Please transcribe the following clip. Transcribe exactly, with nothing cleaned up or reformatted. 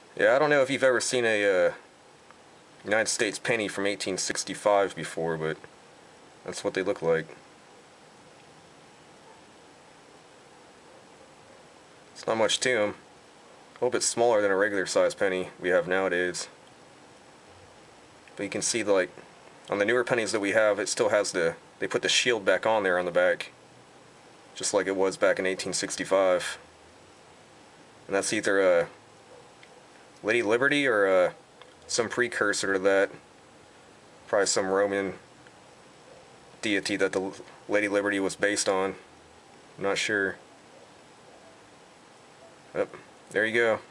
Yeah, I don't know if you've ever seen a uh, United States penny from eighteen sixty-five before, but that's what they look like. It's not much to them. A little bit smaller than a regular size penny we have nowadays. But you can see, the, like, on the newer pennies that we have, it still has the, they put the shield back on there on the back, just like it was back in eighteen sixty-five. And that's either a Lady Liberty or a, some precursor to that. Probably some Roman deity that the Lady Liberty was based on. I'm not sure. Yep, there you go.